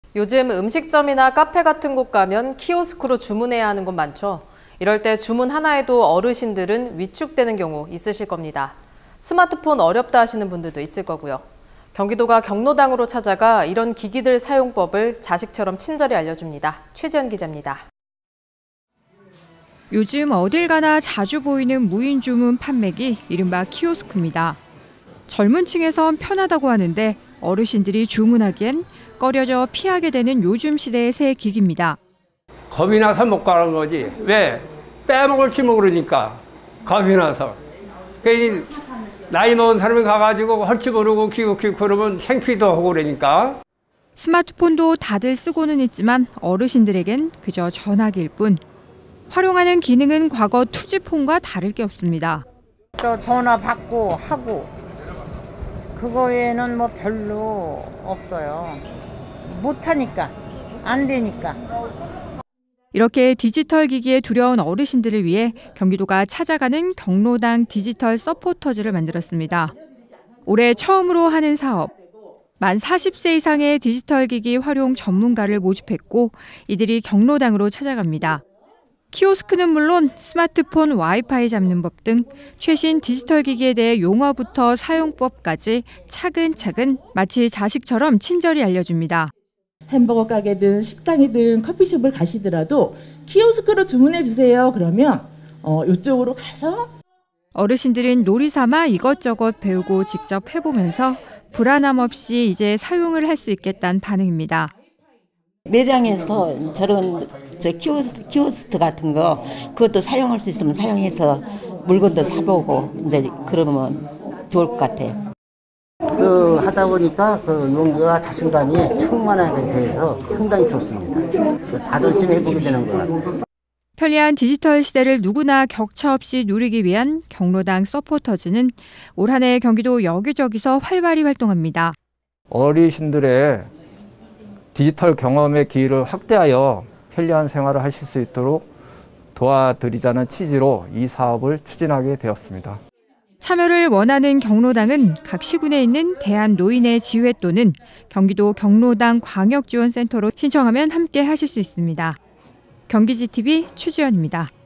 요즘 음식점이나 카페 같은 곳 가면 키오스크로 주문해야 하는 곳 많죠. 이럴 때 주문 하나에도 어르신들은 위축되는 경우 있으실 겁니다. 스마트폰 어렵다 하시는 분들도 있을 거고요. 경기도가 경로당으로 찾아가 이런 기기들 사용법을 자식처럼 친절히 알려줍니다. 최지연 기자입니다. 요즘 어딜 가나 자주 보이는 무인 주문 판매기, 이른바 키오스크입니다. 젊은 층에선 편하다고 하는데 어르신들이 주문하기엔 꺼려져 피하게 되는 요즘 시대의 새 기기입니다. 겁이 나서 못 가는 거지. 왜? 빼먹을지 모르니까. 겁이 나서. 괜히 나이 먹은 사람이 가가지고 할지 모르고 키우고 그러면 창피도 하고 그러니까. 스마트폰도 다들 쓰고는 있지만 어르신들에겐 그저 전화기일 뿐. 활용하는 기능은 과거 투지폰과 다를 게 없습니다. 또 전화 받고 하고 그거 외에는 뭐 별로 없어요. 못하니까, 안 되니까. 이렇게 디지털 기기에 두려운 어르신들을 위해 경기도가 찾아가는 경로당 디지털 서포터즈를 만들었습니다. 올해 처음으로 하는 사업. 만 40세 이상의 디지털 기기 활용 전문가를 모집했고 이들이 경로당으로 찾아갑니다. 키오스크는 물론 스마트폰 와이파이 잡는 법 등 최신 디지털 기기에 대해 용어부터 사용법까지 차근차근 마치 자식처럼 친절히 알려줍니다. 햄버거 가게든 식당이든 커피숍을 가시더라도 키오스크로 주문해 주세요. 그러면 이쪽으로 가서 어르신들은 놀이 삼아 이것저것 배우고 직접 해보면서 불안함 없이 이제 사용을 할 수 있겠다는 반응입니다. 매장에서 저런 키오스크 같은 거 그것도 사용할 수 있으면 사용해서 물건도 사보고 이제 그러면 좋을 것 같아요. 하다 보니까 용기와 자신감이 충만하게 돼서 상당히 좋습니다. 자존심 회복이 되는 것 같아요. 편리한 디지털 시대를 누구나 격차 없이 누리기 위한 경로당 서포터즈는 올 한 해 경기도 여기저기서 활발히 활동합니다. 어르신들의 디지털 경험의 기회를 확대하여 편리한 생활을 하실 수 있도록 도와드리자는 취지로 이 사업을 추진하게 되었습니다. 참여를 원하는 경로당은 각 시군에 있는 대한노인의 지회 또는 경기도 경로당 광역지원센터로 신청하면 함께 하실 수 있습니다. 경기지TV 최지연입니다.